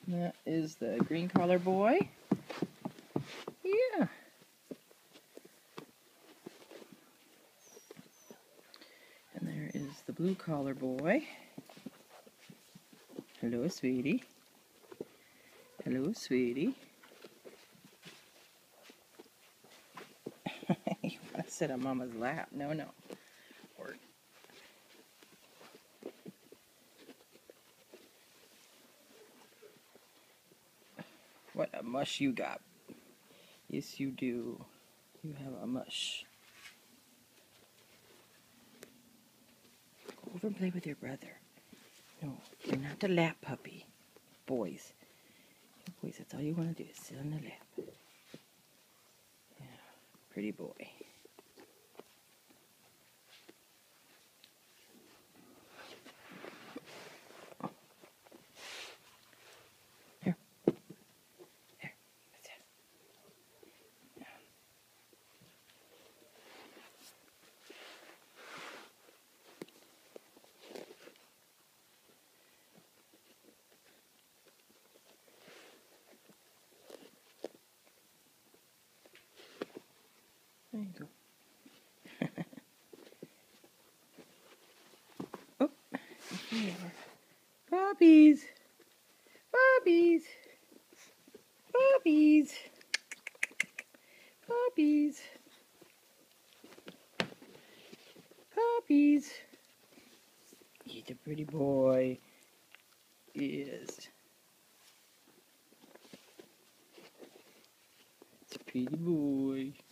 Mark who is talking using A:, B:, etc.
A: That is the green collar boy. Yeah. And there is the blue collar boy. Hello, sweetie. Hello, sweetie. You want to sit on Mama's lap? No, no. Or what a mush you got. Yes, you do. You have a mush. Go over and play with your brother. No, you're not the lap puppy. Boys. Boys, that's all you want to do is sit on the lap. Yeah, pretty boy. Here. Here. That's it. Yeah. There you go. Oh, puppies. Puppies. Puppies. Puppies. Puppies. He's a pretty boy. Yes. It's a pretty boy.